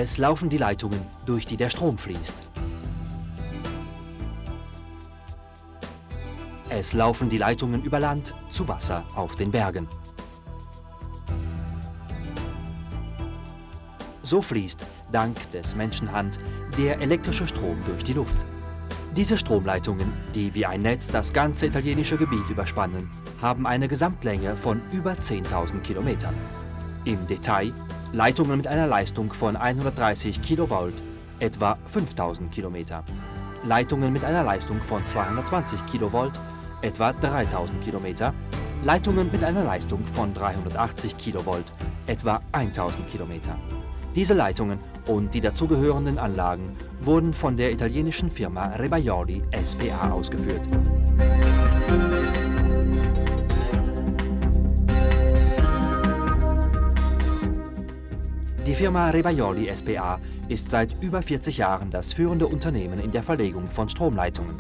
Es laufen die Leitungen, durch die der Strom fließt. Es laufen die Leitungen über Land zu Wasser auf den Bergen. So fließt, dank des Menschenhand, der elektrische Strom durch die Luft. Diese Stromleitungen, die wie ein Netz das ganze italienische Gebiet überspannen, haben eine Gesamtlänge von über 10.000 Kilometern. Im Detail Leitungen mit einer Leistung von 130 Kilovolt, etwa 5.000 Kilometer. Leitungen mit einer Leistung von 220 Kilovolt, etwa 3.000 Kilometer. Leitungen mit einer Leistung von 380 Kilovolt, etwa 1.000 Kilometer. Diese Leitungen und die dazugehörenden Anlagen wurden von der italienischen Firma Rebaioli SpA ausgeführt. Die Firma Rebaioli SpA ist seit über 40 Jahren das führende Unternehmen in der Verlegung von Stromleitungen.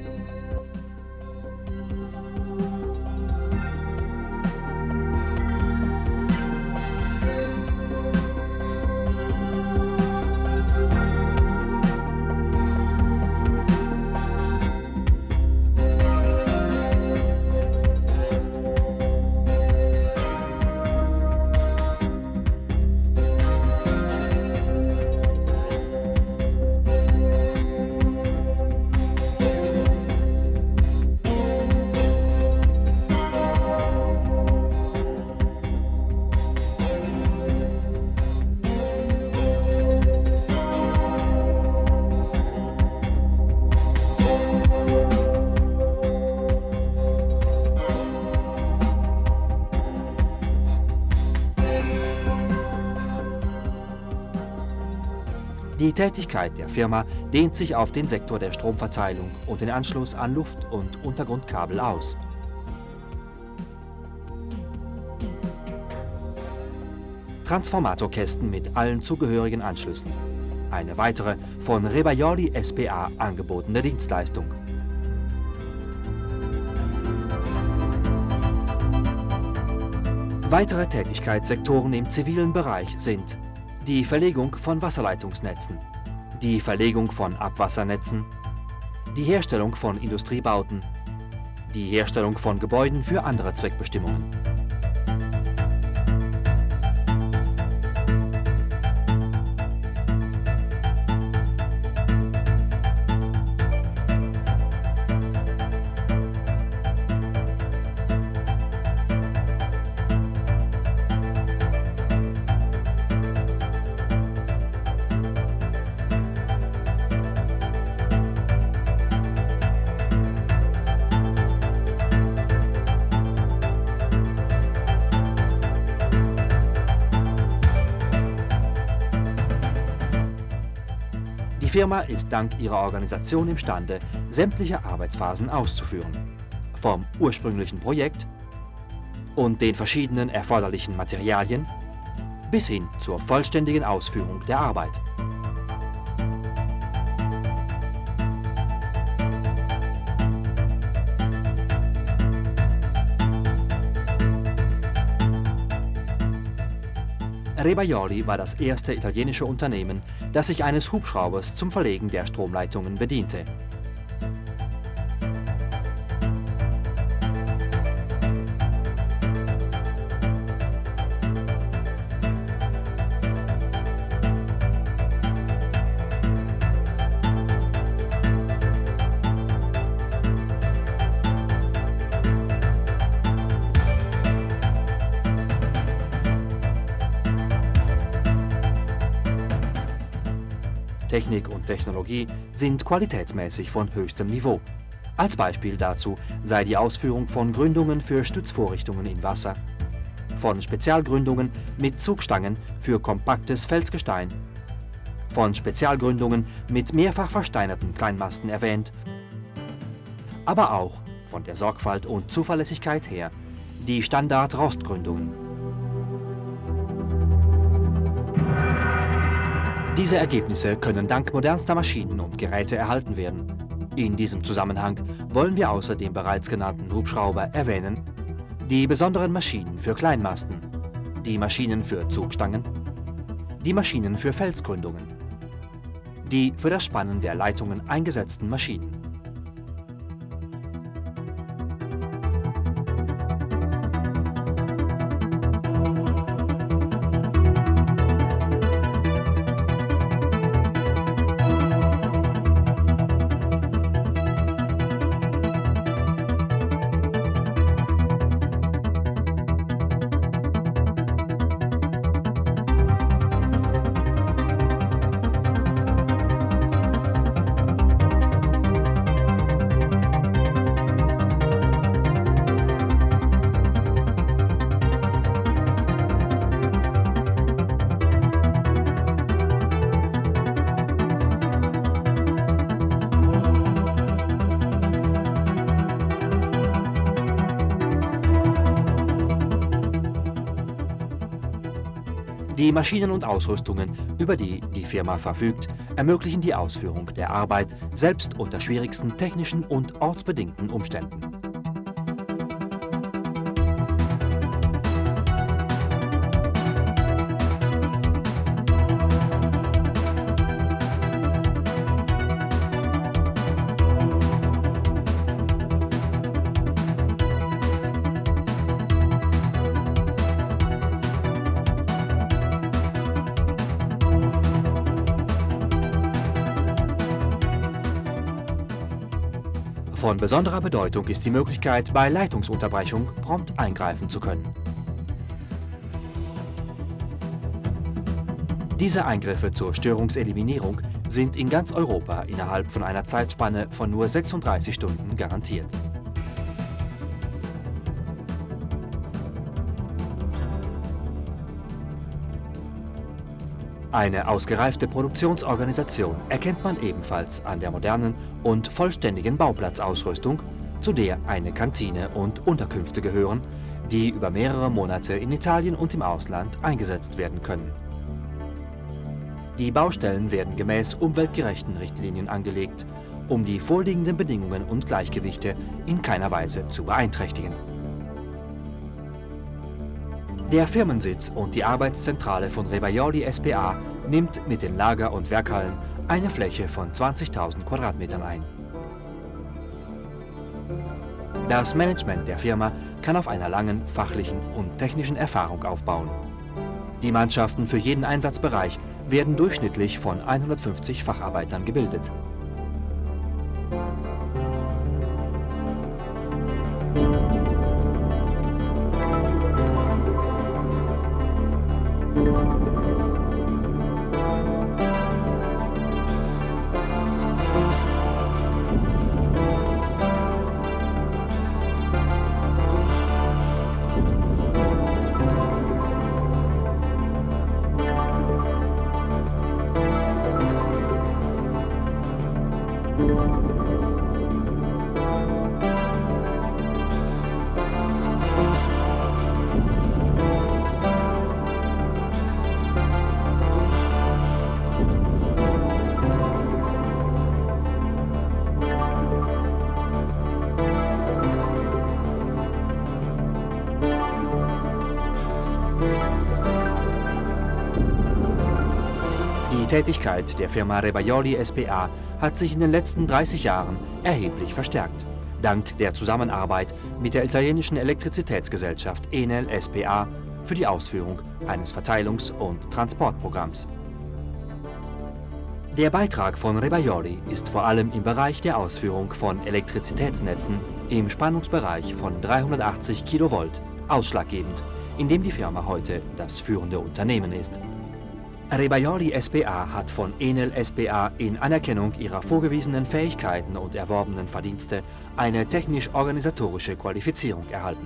Die Tätigkeit der Firma dehnt sich auf den Sektor der Stromverteilung und den Anschluss an Luft- und Untergrundkabel aus. Transformatorkästen mit allen zugehörigen Anschlüssen. Eine weitere von Rebaioli SpA angebotene Dienstleistung. Weitere Tätigkeitssektoren im zivilen Bereich sind die Verlegung von Wasserleitungsnetzen, die Verlegung von Abwassernetzen, die Herstellung von Industriebauten, die Herstellung von Gebäuden für andere Zweckbestimmungen. Die Firma ist dank ihrer Organisation imstande, sämtliche Arbeitsphasen auszuführen. Vom ursprünglichen Projekt und den verschiedenen erforderlichen Materialien bis hin zur vollständigen Ausführung der Arbeit. Rebaioli war das erste italienische Unternehmen, das sich eines Hubschraubers zum Verlegen der Stromleitungen bediente. Technik und Technologie sind qualitätsmäßig von höchstem Niveau. Als Beispiel dazu sei die Ausführung von Gründungen für Stützvorrichtungen in Wasser, von Spezialgründungen mit Zugstangen für kompaktes Felsgestein, von Spezialgründungen mit mehrfach versteinerten Kleinmasten erwähnt, aber auch von der Sorgfalt und Zuverlässigkeit her die Standard-Rostgründungen. Diese Ergebnisse können dank modernster Maschinen und Geräte erhalten werden. In diesem Zusammenhang wollen wir außer dem bereits genannten Hubschrauber erwähnen die besonderen Maschinen für Kleinmasten, die Maschinen für Zugstangen, die Maschinen für Felsgründungen, die für das Spannen der Leitungen eingesetzten Maschinen. Die Maschinen und Ausrüstungen, über die die Firma verfügt, ermöglichen die Ausführung der Arbeit selbst unter schwierigsten technischen und ortsbedingten Umständen. Von besonderer Bedeutung ist die Möglichkeit, bei Leitungsunterbrechung prompt eingreifen zu können. Diese Eingriffe zur Störungseliminierung sind in ganz Europa innerhalb von einer Zeitspanne von nur 36 Stunden garantiert. Eine ausgereifte Produktionsorganisation erkennt man ebenfalls an der modernen und vollständigen Bauplatzausrüstung, zu der eine Kantine und Unterkünfte gehören, die über mehrere Monate in Italien und im Ausland eingesetzt werden können. Die Baustellen werden gemäß umweltgerechten Richtlinien angelegt, um die vorliegenden Bedingungen und Gleichgewichte in keiner Weise zu beeinträchtigen. Der Firmensitz und die Arbeitszentrale von Rebaioli SpA nimmt mit den Lager- und Werkhallen eine Fläche von 20.000 Quadratmetern ein. Das Management der Firma kann auf einer langen fachlichen und technischen Erfahrung aufbauen. Die Mannschaften für jeden Einsatzbereich werden durchschnittlich von 150 Facharbeitern gebildet. Die Tätigkeit der Firma Rebaioli SpA hat sich in den letzten 30 Jahren erheblich verstärkt, dank der Zusammenarbeit mit der italienischen Elektrizitätsgesellschaft Enel SpA für die Ausführung eines Verteilungs- und Transportprogramms. Der Beitrag von Rebaioli ist vor allem im Bereich der Ausführung von Elektrizitätsnetzen im Spannungsbereich von 380 Kilovolt ausschlaggebend, in dem die Firma heute das führende Unternehmen ist. Rebaioli SpA hat von Enel SpA in Anerkennung ihrer vorgewiesenen Fähigkeiten und erworbenen Verdienste eine technisch-organisatorische Qualifizierung erhalten.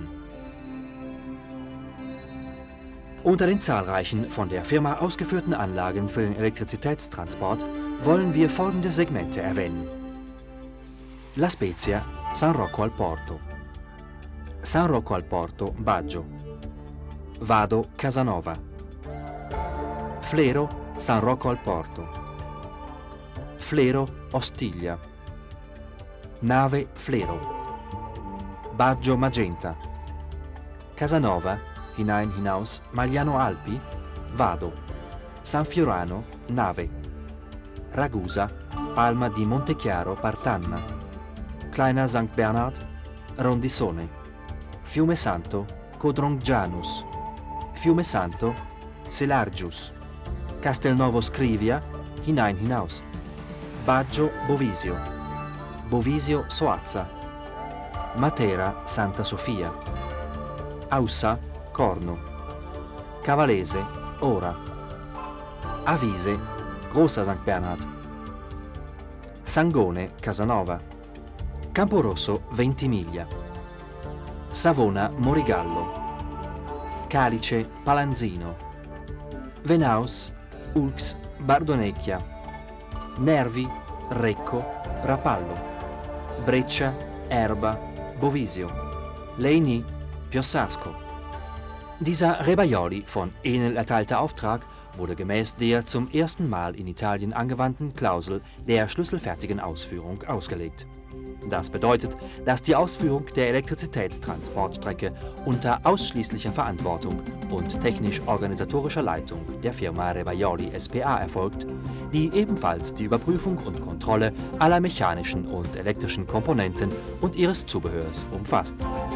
Unter den zahlreichen von der Firma ausgeführten Anlagen für den Elektrizitätstransport wollen wir folgende Segmente erwähnen: La Spezia, San Rocco al Porto, San Rocco al Porto, Baggio, Vado, Casanova, Flero, San Rocco al Porto, Flero, Ostiglia, Nave, Flero, Baggio, Magenta, Casanova, hinein, hinaus, Magliano Alpi, Vado, San Fiorano, Nave. Ragusa, Palma di Montechiaro, Partanna. Kleiner St. Bernhard, Rondissone. Fiume Santo, Codrongianus. Fiume Santo, Selargius. Castelnovo Scrivia, Hinaus. Baggio, Bovisio. Bovisio, Soazza. Matera, Santa Sofia. Aussa, Corno. Cavalese, Ora. Avise, Großer St. Bernhard. Sangone, Casanova. Camporosso, Ventimiglia. Savona, Morigallo. Calice, Palanzino. Venaus, Ulx, Bardonecchia. Nervi, Recco, Rapallo. Breccia, Erba, Bovisio. Leini, Piossasco. Dieser Rebaioli von Enel erteilter Auftrag wurde gemäß der zum ersten Mal in Italien angewandten Klausel der schlüsselfertigen Ausführung ausgelegt. Das bedeutet, dass die Ausführung der Elektrizitätstransportstrecke unter ausschließlicher Verantwortung und technisch-organisatorischer Leitung der Firma Rebaioli SpA erfolgt, die ebenfalls die Überprüfung und Kontrolle aller mechanischen und elektrischen Komponenten und ihres Zubehörs umfasst.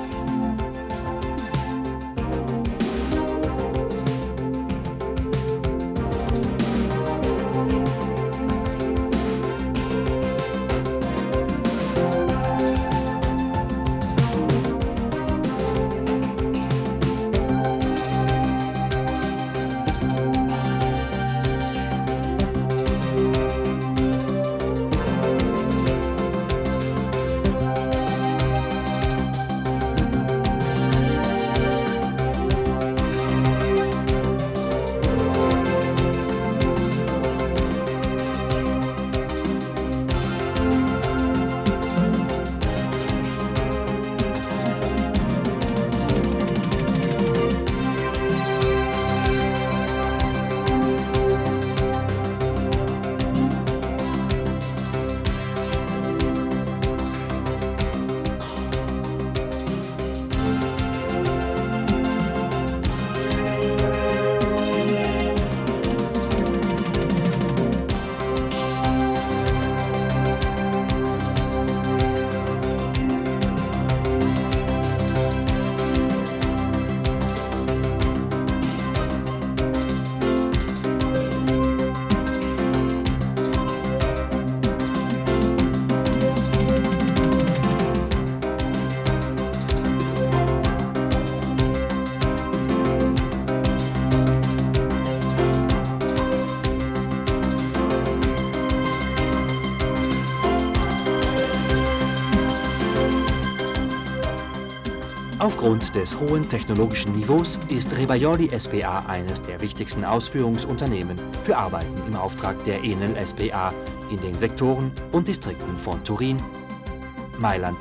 Aufgrund des hohen technologischen Niveaus ist Rebaioli SpA eines der wichtigsten Ausführungsunternehmen für Arbeiten im Auftrag der Enel SpA in den Sektoren und Distrikten von Turin, Mailand,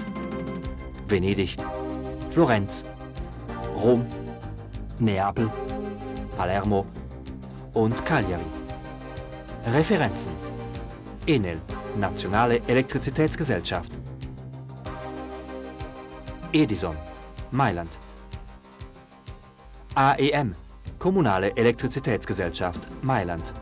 Venedig, Florenz, Rom, Neapel, Palermo und Cagliari. Referenzen: Enel, Nationale Elektrizitätsgesellschaft. Edison, Mailand. AEM, Kommunale Elektrizitätsgesellschaft, Mailand.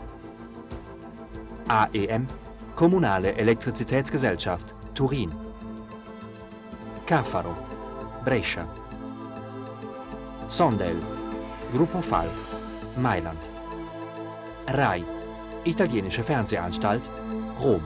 AEM, Kommunale Elektrizitätsgesellschaft, Turin. Cafaro, Brescia. Sondel, Gruppo Falck, Mailand. RAI, Italienische Fernsehanstalt, Rom.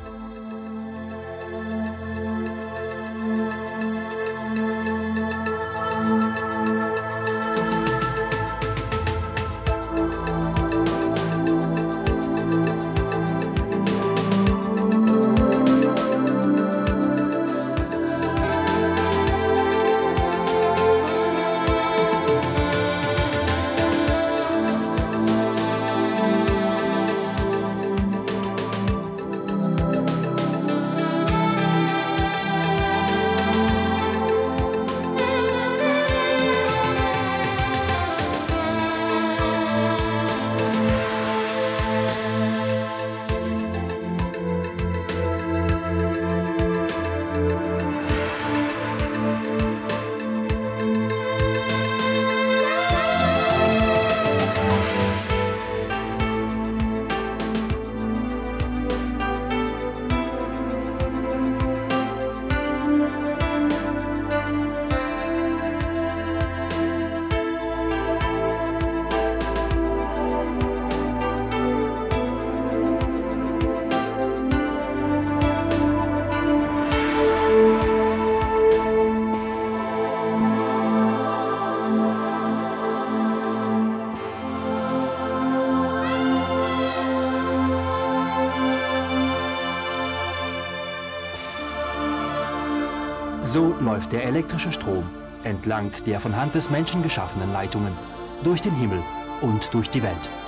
So läuft der elektrische Strom entlang der von Hand des Menschen geschaffenen Leitungen durch den Himmel und durch die Welt.